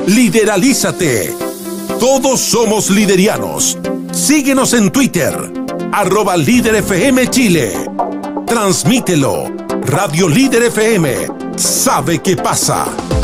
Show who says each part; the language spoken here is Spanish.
Speaker 1: Lideralízate. Todos somos liderianos. Síguenos en Twitter, @LíderFM Chile. Transmítelo. Radio Líder FM. ¿Sabe qué pasa?